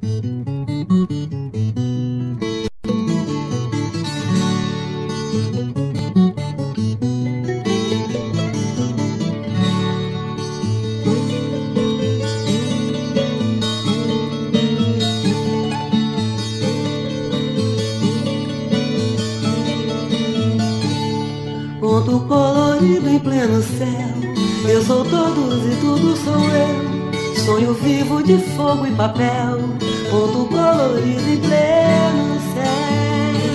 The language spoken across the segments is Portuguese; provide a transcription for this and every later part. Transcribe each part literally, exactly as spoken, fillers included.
Ponto colorido em pleno céu, eu sou todos e tudo sou eu. Sonho vivo de fogo e papel, ponto colorido em pleno céu.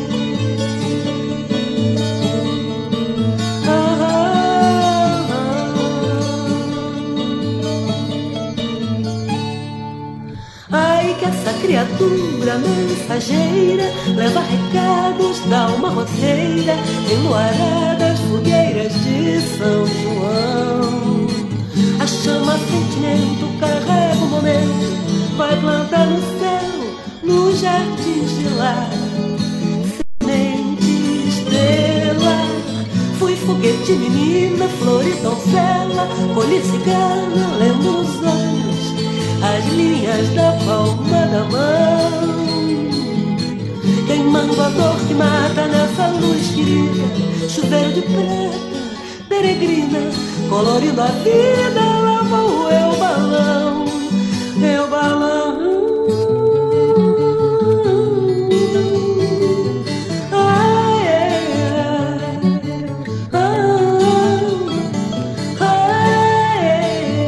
Ah, ah, ah. Ai que essa criatura mensageira leva recados da alma roceira, enluaradas fogueiras de São João. A chama sentimento carrega o momento, vai plantar no céu, nos jardins de lá. Semente, estrela, fui foguete, menina, flor e doncela, colhi cigana, lendo nos olhos as linhas da palma da mão. Queimando a dor que mata nessa luz querida, chuveiro de prata, peregrina, colorindo a vida, lá vou eu balão, eu balão. Ai, ai, ai, ai,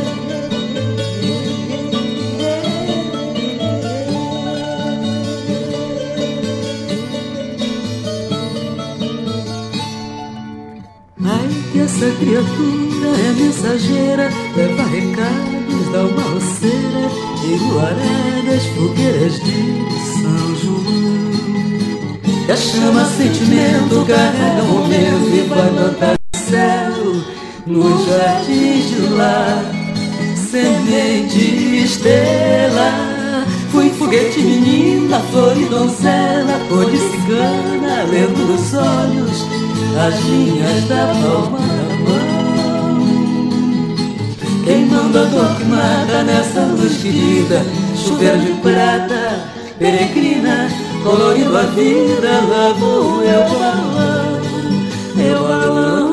ai, que essa criatura é mensageira, leva recados da alma roceira, enluaradas fogueiras de São João. E a chama sentimento carrega o momento e vai plantar no céu, nos jardins de lá. Semente, estrela, fui foguete, menina, flor e doncela, cor de cigana, lendo nos olhos as linhas da palma da mão. Queimando a dor que mata nessa luz querida, chuveiro de prata, peregrina, colorindo a vida, lá vou eu balão, eu balão.